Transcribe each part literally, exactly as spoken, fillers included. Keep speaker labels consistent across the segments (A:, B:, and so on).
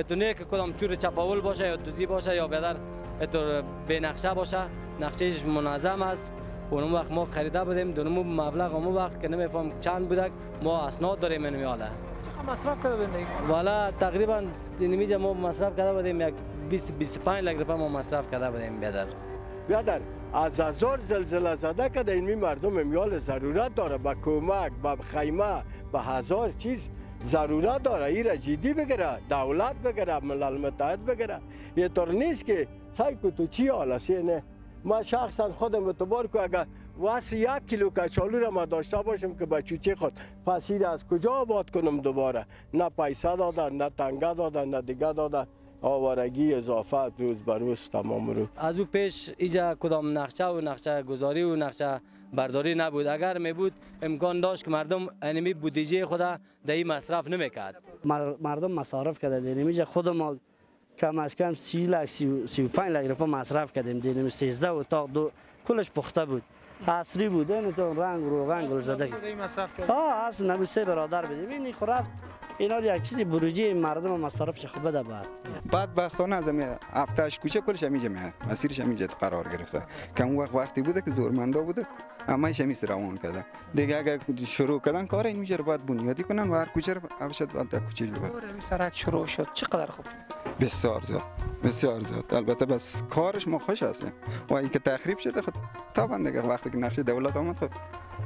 A: اتونه که کدام چور چپاول باشه یا دوزی باشه یا بدر اتو به نقشه باشه، نقشهش منظم است. اون وقت ما خریده بودیم، دونمو مبلغ اون وقت که نمیفهم چند بودک، ما اسناد داریم اینو میاله.
B: چقدر مصرف کرده بودین؟
A: والا تقریبا اینمیجا ما مصرف کرده بودیم یک بیست بیست و پنج لک روپیه ما مصرف کرده بودیم بیادر.
C: بیادر از هزار زلزله زده که این مردم میال ضرورت داره به کمک، به خیمه، به هزار چیز ضرورت داره. این را جدی بگیره، دولت بگیره، ملل متحد بگیره. یه طور نیست که سعی که تو چی حال است نه. ما شخصا خودم اعتبار که اگر واسه یک کیلو کچالو را ما داشته باشم که به چوچه خود پس این از کجا آباد کنم دوباره؟ نه پیسه دادن، نه تنگه دادن، نه دیگه دادن. آوارگی اضافه روز به روز تمام رو.
A: از او پیش اینجا کدام نقشه و نقشه گذاری و نقشه برداری نبود. اگر می بود امکان داشت که مردم انمی بودجه خود در این مصرف نمیکرد.
D: مردم مصارف کرده دینمیجا خود ما کم از کم سی لک سی و پنج لک روپیه مصرف کردیم. دینم سیزده اتاق دو کلش پخته بود. عصری بود این تو رنگ روغن گل زده. ها اصلا نبود سه برادر بدیم. این خورفت اینا یک چیزی بروجی مردم مصرفش خوبه ده بعد.
E: بدبختانه از همین هفتهش کوچه کلش همیشه میاد. مسیرش همیشه قرار گرفته. که اون وقت وقتی بوده که زورمندا بوده. اما ایش همیشه روان کرده. دیگه اگه شروع کردن کار این میشه باید بنیادی کنن و هر کوچه رو اوشت باید در کوچه ببرن.
B: این سرک شروع شد چقدر خوب.
E: بسیار زیاد. بسیار زیاد. البته بس کارش ما خوش هستیم. و اینکه تخریب شده خود طبعا دیگه وقتی که نقشه دولت آمد خود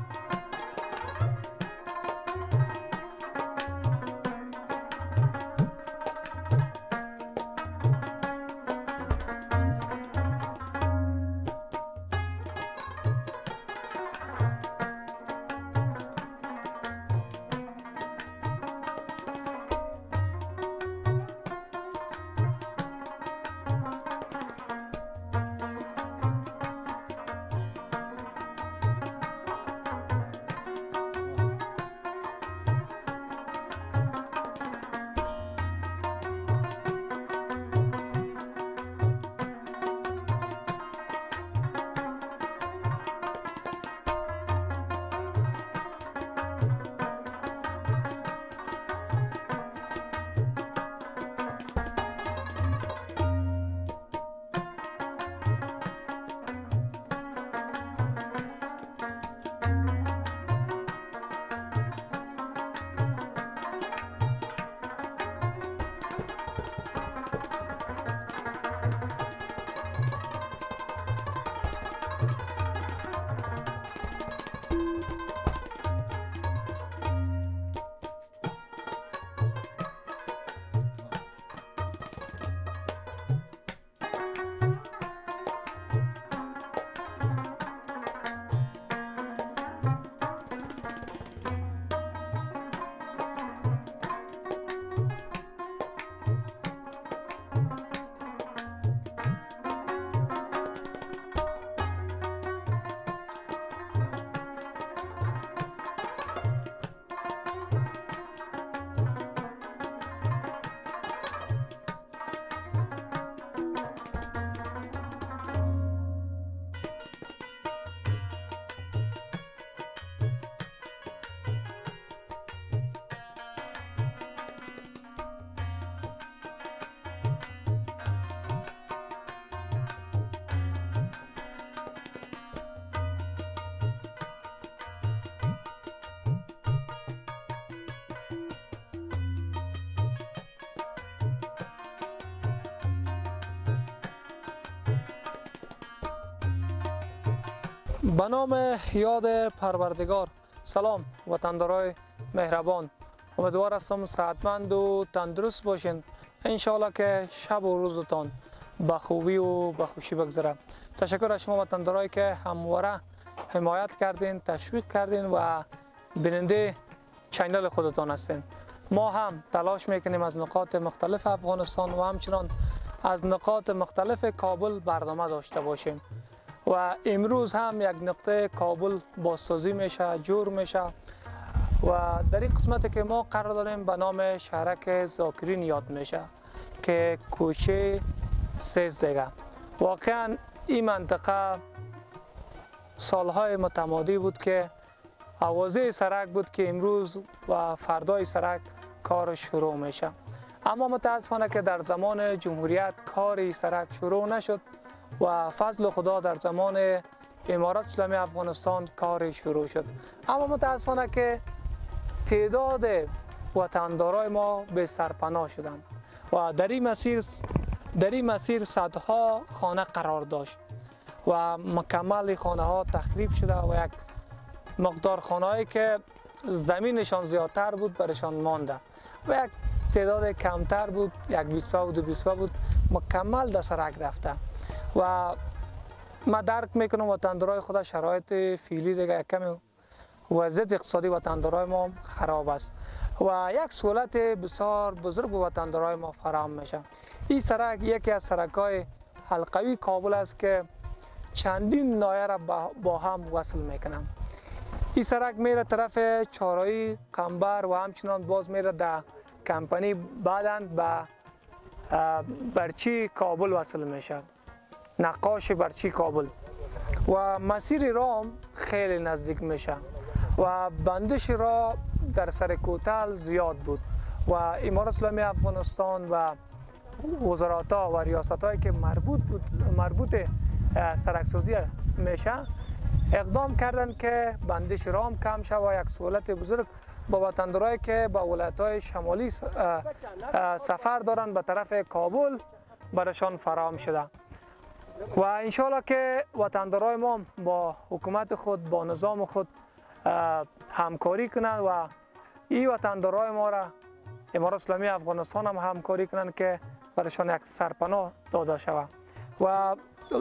B: به نام یاد پروردگار. سلام وطندارای مهربان، امیدوار هستم صحتمند و تندرست باشین. انشالله که شب و روزتان به خوبی و به خوشی بگذره. تشکر از شما وطندارایی که همواره حمایت کردین، تشویق کردین و بیننده چینل خودتان هستین. ما هم تلاش میکنیم از نقاط مختلف افغانستان و همچنان از نقاط مختلف کابل برنامه داشته باشیم و امروز هم یک نقطه کابل بازسازی میشه، جور میشه و در این قسمت که ما قرار داریم به نام شهرک ذاکرین یاد میشه که کوچه سیزده. واقعا این منطقه سالهای متمادی بود که آوازه سرک بود که امروز و فردای سرک کار شروع میشه. اما متاسفانه که در زمان جمهوریت کاری سرک شروع نشد و فضل خدا در زمان امارت اسلامی افغانستان کاری شروع شد. اما متاسفانه که تعداد وطندارای ما به سرپناه شدند و در این مسیر در این مسیر صدها خانه قرار داشت و مکمل خانه ها تخریب شده و یک مقدار خانه هایی که زمینشان زیادتر بود برشان مانده و یک تعداد کمتر بود، یک بیسپا بود و بیسپا بود مکمل در سرک رفته و ما درک میکنم وطندارای خدا شرایط فعلی دیگه کمی وضعیت اقتصادی وطندارای ما خراب است و یک سهولت بسیار بزرگ به وطندارای ما فراهم میشه. این سرک یکی از سرک‌های حلقوی کابل است که چندین ناحیه را با هم وصل میکنم. این سرک میره طرف چهارراه قنبر و همچنان باز میره در کمپانی بعداً به برچی کابل وصل میشه، نقاش برچی کابل و مسیر رام خیلی نزدیک میشه و بندش را در سر کوتل زیاد بود و امارت اسلامی افغانستان و وزارت‌ها و ریاست‌هایی که مربوط بود مربوط سرکسازی میشه اقدام کردند که بندش رام کم شود و یک سهولت بزرگ با وطندارایی که با ولایت‌های شمالی سفر دارند به طرف کابل برشان فراهم شده و انشالله که وطندارای ما با حکومت خود با نظام خود همکاری کنند و این وطندارای ما را امارت اسلامی افغانستان هم همکاری کنند که برشان یک سرپناه داده شود و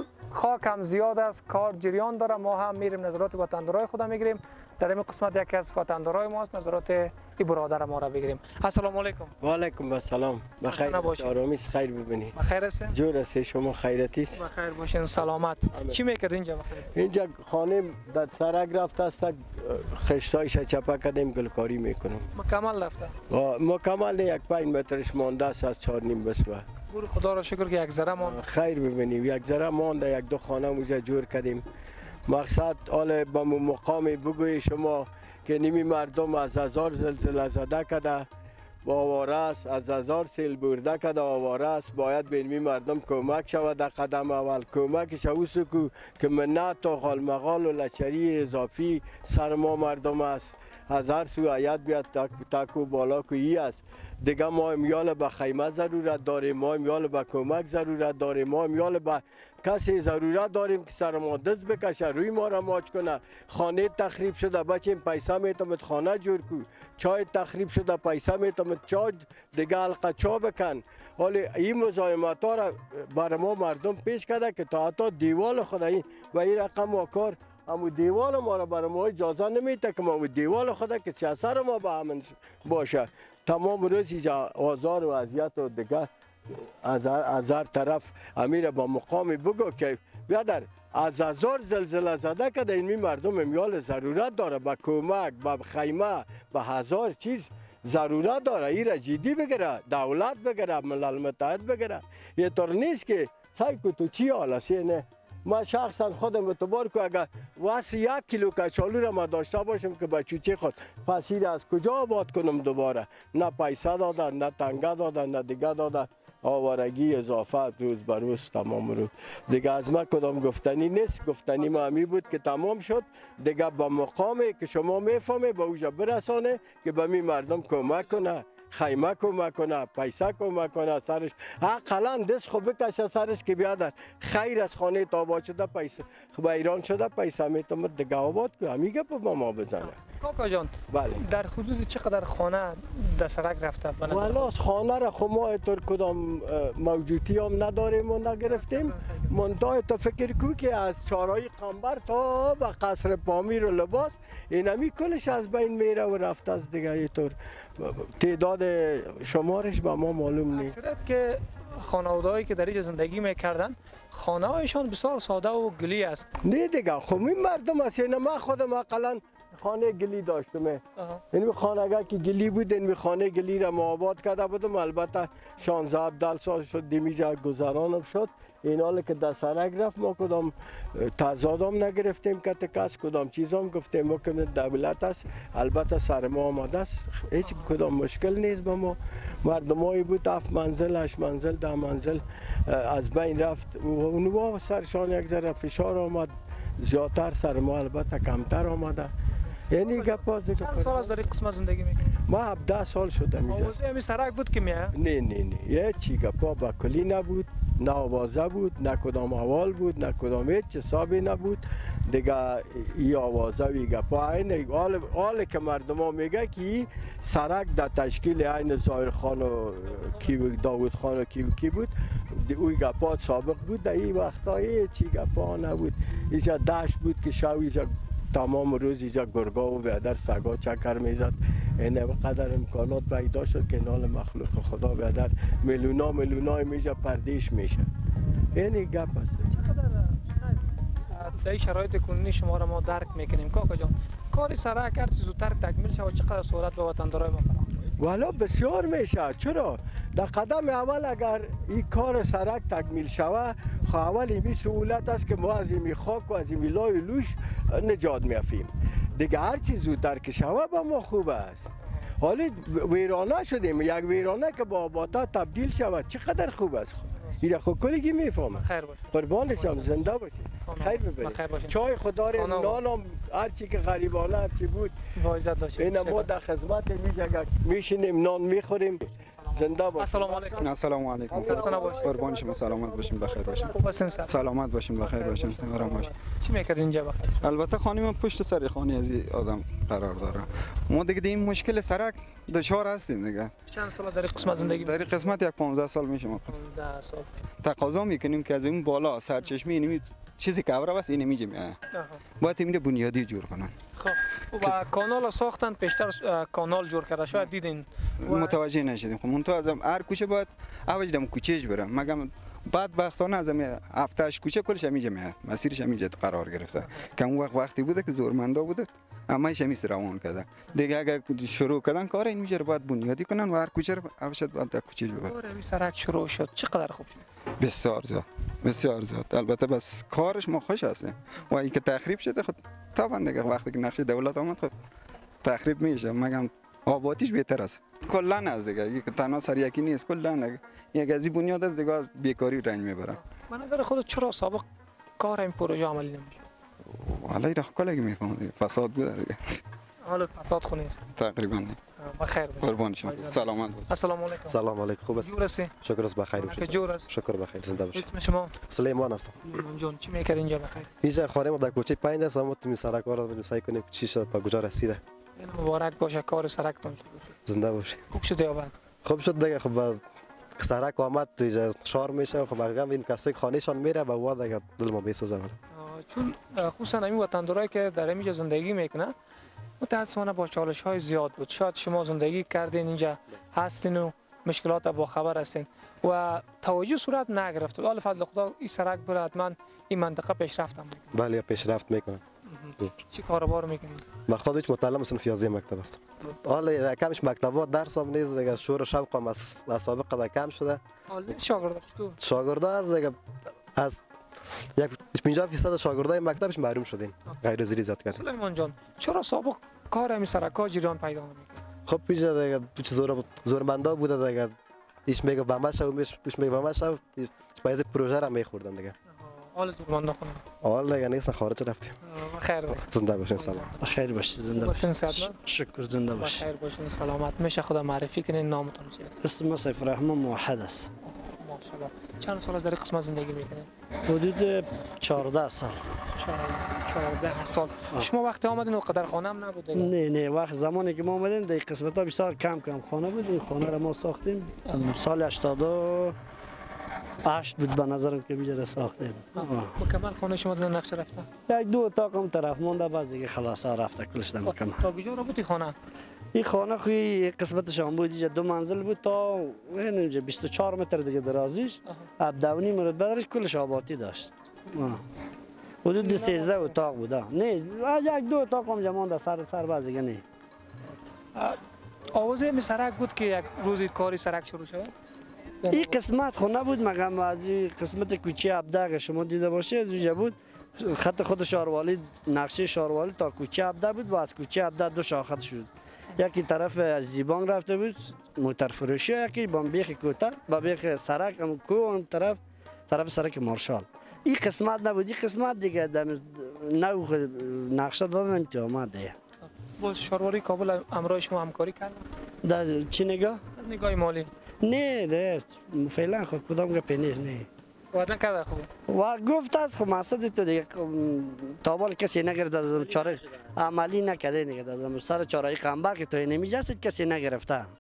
B: خاک هم زیاد است، کار جریان داره، ما هم میریم نظرات وطندارای خود میگیریم. در این قسمت یکی از وطندارای ماست نظرات ای برادر ما را بگیریم. السلام علیکم.
C: و علیکم السلام. بخیر آرامی خیر ببینید.
B: بخیر هستین؟
C: جور است، شما خیرتی؟
B: بخیر باشین، سلامت. چی میکرد اینجا بخیر؟
C: اینجا خانه در سرک رفته است، خشتایش چپا کردیم گلکاری میکنم.
B: مکمل رفته؟
C: مکمل یک پنج مترش مانده است از چهار نیم بسوه.
B: بور خدا را شکر که یک ذره ماند.
C: خیر ببینیم، یک ذره مانده، یک دو خانه اونجا جور کردیم. مقصد حالا با مقامی بگوی شما که نیمی مردم از هزار زلزله زده کده با آواره است، از هزار سیل برده کده آواره است، باید به نیمی مردم کمک شود. در قدم اول کمکش اوست که منت و خالمغال و لشری اضافی سر ما مردم است. از هر سو آیت بیاد تک و بالا کویی است. دیگه ما امیال به خیمه ضرورت داریم، ما امیال به کمک ضرورت داریم، ما امیال به کسی ضرورت داریم که سر ما دست بکشه، روی ما را ماچ کنه. خانه تخریب شده، بچه پیسه میتمد خانه جور کو. چای تخریب شده، پیسه میتمد چای دیگه حلقه چا بکن. حالا این مزاحمت ها را بر ما مردم پیش کرده که تا حتی دیوال خود این و این رقم و کار امو دیوال ما را برای ما اجازه نمیده که ما دیوال خود که سیاست ما به همین باشه. تمام روز اینجا آزار و اذیت و دیگه از هر, از هر طرف امیر با مقامی بگو که بیادر از هزار زلزله زده که این مردم امیال ضرورت داره به کمک، به خیمه، به هزار چیز ضرورت داره. این را جدی بگیره، دولت بگیره، ملل متحد بگیره. یه طور نیست که سعی که تو چی حال است نه. ما شخصا خودم اعتبار که اگر واسه یک کیلو کچالو را ما داشته باشم که به چوچه خود پس این از کجا آباد کنم دوباره؟ نه پیسه دادن، نه تنگه دادن، نه دیگه دادن. آوارگی اضافه روز بر روز تمام رو دیگه از ما کدام گفتنی نیست. گفتنی ما همی بود که تمام شد دیگه با مقامی که شما میفهمه به اوجا برسانه که به می مردم کمک کنه، خیمه کمک کنه، پیسه کمک کنه، سرش حقلا دست خوب بکشه سرش که بیادر خیر از خانه تا آباد شده پیسه خب ایران شده پیسه میتونه دیگه آباد که همیگه با ما بزنه.
B: کاکا جان
C: بله.
B: در حدود چقدر خانه در سرک رفته؟
C: والا خانه را خب ما طور کدام موجودی هم نداریم و نگرفتیم. منتها تو فکر کو که از چهارراه قنبر تا به قصر پامیر و لباس اینمی کلش از بین میره و رفته از دیگه. اینطور تعداد شمارش به ما معلوم نیست.
B: اکثریت که خانواده‌ای که در اینجا زندگی میکردن خانه هایشان بسیار ساده و گلی است.
C: نه دیگه خب این مردم است. یعنی ما خودم اقلا خانه گلی داشتم. این خانه‌گاه که گلی بود، این خانه گلی را ما آباد کرده بودم. البته شانزده هفده سال شد دیمیجا گذرانم شد. این حال که در سرک رفت ما کدام تضادم نگرفتیم که کس کدام چیزام گفتیم ما که دولت است البته سر ما آمده است هیچ کدام مشکل نیست با ما مردمایی بود هفت منزل هشت منزل ده منزل از بین رفت و اونها سرشان یک ذره فشار آمد زیادتر سر ما البته کمتر آمده یعنی گپ
B: چند سال از در این قسمت زندگی میکنید؟
C: ما هفده سال شده میزد
B: آوازه همین سرک بود که میه؟
C: نه نه نه یه چی گپا با کلی نبود نه آوازه بود نه کدام اول بود نه کدام هیچ حسابی نبود دیگه ای آوازه وی گپا این حال حال که مردم ها میگه که ای سرک در تشکیل عین ظاهر خان و کی داوود خان و کی کی بود اوی گپا سابق بود در این وقتا هیچ چی گپا نبود اینجا دشت بود که شو اینجا تمام روز اینجا گرگا و بیادر سگا چکر میزد این قدر امکانات پیدا شد که نال مخلوق خدا بیادر میلیونا میلیونا میجا پردیش میشه این گپ است
B: چقدر در این شرایط کنونی شما را ما درک میکنیم کاکا جان کار سرک هر چیز زودتر تکمیل شود چقدر سهولت به وطندارای ما
C: والا بسیار میشه چرا در قدم اول اگر این کار سرک تکمیل شود اول این سهولت است که ما از این خاک و از این لای لوش نجات میافیم دیگه هر چیز زودتر که شود با ما خوب است حالا ویرانه شدیم یک ویرانه که با آبادها تبدیل شود چقدر خوب است این خود کلی میفهمه
B: خیر باشه
C: قربان شما زنده باشید خیر ببرید چای خدا رو نانم هر چی که غریبانه هر چی بود
B: با عزت باشید
C: این ما در خدمت میشینیم نان میخوریم زنده باشید
B: السلام علیکم
E: السلام علیکم قربان شما سلامت باشین بخیر باشین
B: خوب هستین سر
E: سلامت باشین بخیر باشین آرام باشین
B: چی میکرد اینجا بخیر
E: البته خانه من پشت سر خانه از آدم قرار داره ما دیگه این مشکل سرک دچار هستیم دیگه
B: چند سال در این قسمت زندگی
E: در این قسمت یک پانزده سال میشه ما
B: پانزده سال
E: تقاضا میکنیم که از این بالا سرچشمه اینمی چیزی که اوره است این میگه باید این بنیادی جور کنن
B: خب و کانال ساختن پیشتر کانال جور کرده شاید دیدین
E: متوجه نشدیم خب منتها از هر کوچه باید اوج دم کوچهش برم مگم بعد وقتانه از می هفتهش کوچه کلش همیشه میه مسیرش همیشه قرار گرفته که اون وقت وقتی بوده که زورمندا بوده اما ایش همیشه روان کرده دیگه اگه شروع کردن کار این میشه باید بنیادی کنن و هر کوچه رو اوشت باید در کوچهش ببرن
B: کار همین سرک شروع شد چقدر خوب شد
E: بسیار زیاد بسیار زیاد البته بس کارش ما خوش هستیم و این که تخریب شده خود طبعا دیگه وقتی که نقشه دولت آمد خود تخریب میشه مگم آبادیش بهتر است کلا از دیگه یک تنها سر یکی نیست کلا یک از این بنیاد از دیگه از بیکاری رنج میبره
B: من نظر خودت چرا سابق کار این پروژه عملی نمیشه
E: حالا اینا کلاگی میفهمم فساد بوده دیگه
B: حالا فساد خونی
E: تقریبا نه
B: بخیر
E: قربان شما سلامت باش
B: السلام علیکم
F: سلام علیکم خوب است
B: جور هستی
F: شکر است بخیر
B: که
F: باشید
B: جور است
F: شکر بخیر زنده باشید
B: اسم شما
F: سلیمان هستم
B: سلیمان جان چی میکرد اینجا بخیر
F: اینجا خانه ما در کوچه پنج است اما تو سرک رو سعی کنیم چی شد تا کجا رسیده
B: این مبارک باشه کار سرکتون شد
F: زنده باشید
B: خوب شد یا بد
F: خوب شد دیگه خب باز سرک آمد دیگه شار میشه خب بقیه این کسایی خانهشان میره و وا دیگه دل ما میسوزه
B: چون خصوصا همین وطندارایی که در اینجا زندگی میکنه متاسفانه با چالش های زیاد بود شاید شما زندگی کردین اینجا هستین و مشکلات با خبر هستین و توجه صورت نگرفت حال فضل خدا این سرک بره حتما این منطقه پیشرفت هم میکنه
F: بله پیشرفت میکنه
B: چی کاروبار میکنید
F: من خودم متعلم صنف ریاضی مکتب هستم حالا کمش مکتبات درس هم نیست دیگه شور و شوقم از سابق قدر کم شده
B: حالا شاگرد تو
F: شاگردا از دیگه از یک پنجاه درصد شاگردای مکتبش محروم شدین غیر زیری زیاد کردن
B: سلیمان جان چرا سابق کار همین سرکا جریان پیدا نمیکنه
F: خب پیجا دیگه چه زور زورمندا بوده دیگه هیچ میگه بمش و میش میگه بمش و پایز پروژه را میخوردن دیگه
B: حالا زورمندا کنه
F: حالا دیگه نیست خارج رفتیم
B: خیر
F: زنده باشین سلام
D: خیر باشید زنده
B: باشین
D: شکر زنده باشید
B: خیر باشین سلامت میشه خدا معرفی کنین نامتون چیه
D: اسم سیف الرحمن موحد است
B: ماشاءالله چند سال از در قسمت زندگی میکنید
D: حدود چهارده سال
B: چهارده سال شما وقتی آمدین و قدر خانه هم نبود
D: نه نه وقت زمانی که ما آمدیم در قسمت ها بسیار کم کم خانه بود این خانه را ما ساختیم سال هشتاد و هشت بود به نظرم که بیجا ساختیم
B: مکمل خانه شما در نقشه رفته
D: یک دو اتاق هم طرف مونده بعد دیگه خلاص رفته کلش در مکمل
B: تا کجا را بود خانه
D: این خانه خوی قسمتش هم بود اینجا دو منزل بود تا اینجا بیست و چهار متر دیگه درازیش ابدونی مرد بدرش کلش آبادی داشت حدود سیزده اتاق بود نه یک دو اتاق هم جمان در سر سر باز دیگه نه
B: آوازه می سرک بود که یک روزی کاری سرک شروع شد
D: این قسمت خو نبود مگم از این قسمت کوچه عبده اگه شما دیده باشه از اونجا بود خط خود شاروالی نقشه شاروالی تا کوچه عبده بود و از کوچه عبده دو شاخت شد یکی طرف از زیبان رفته بود موتر فروشی یکی با بیخ کوتر با بیخ سرک هم کو اون طرف طرف سرک مارشال این قسمت نبود این قسمت دیگه دم نو نقشه دادن تو آمد دیگه
B: با شاروالی کابل همراه شما همکاری کردن
D: در چی نگاه
B: نگاه مالی
D: نه ده فعلا خود کدام گپی نیست نه
B: وعده کرده خوب
D: و گفت از خب مقصد تو دیگه تابال کسی نگرفت از چاره عملی نکرده دیگه از سر چاره قنبر که تو نمیجاست کسی نگرفته